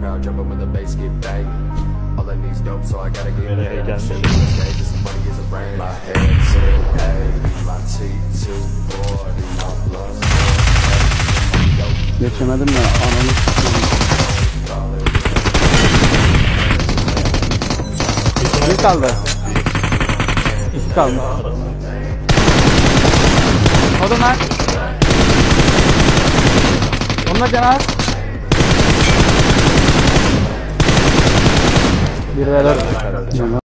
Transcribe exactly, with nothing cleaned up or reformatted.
crowd, jumping when the bass get bang. All I need is dope, so I gotta get Böyle paid. gelmiş. This money is a brain. My head to A, my T two forty, my blood. Geçemedim ya, ananı s***. Bir kaldı. İki kaldı. O da lan. Onunla canavar. Bir verir.